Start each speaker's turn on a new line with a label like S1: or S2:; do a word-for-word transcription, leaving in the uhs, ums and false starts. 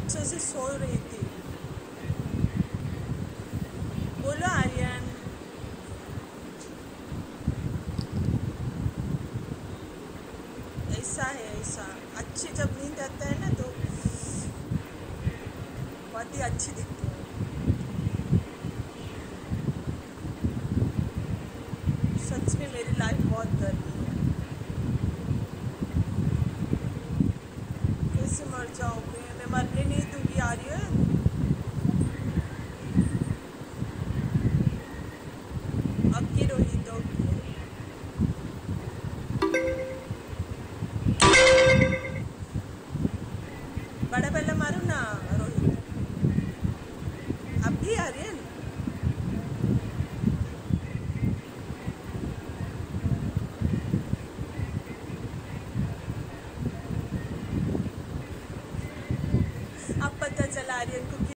S1: अच्छे से सो रही थी। बोलो आर्यन। ऐसा है, ऐसा अच्छी जब नींद आता है ना तो बहुत ही अच्छी दिखती है। सच में मेरी लाइफ बहुत गर्मी है। कैसे मर जाओगे? मैं मरने नहीं दूंगी आर्यन। अब की रोहित हो बड़ा पहले मारू ना रोहित। अब की आर्यन अब पता चला आर्यन को।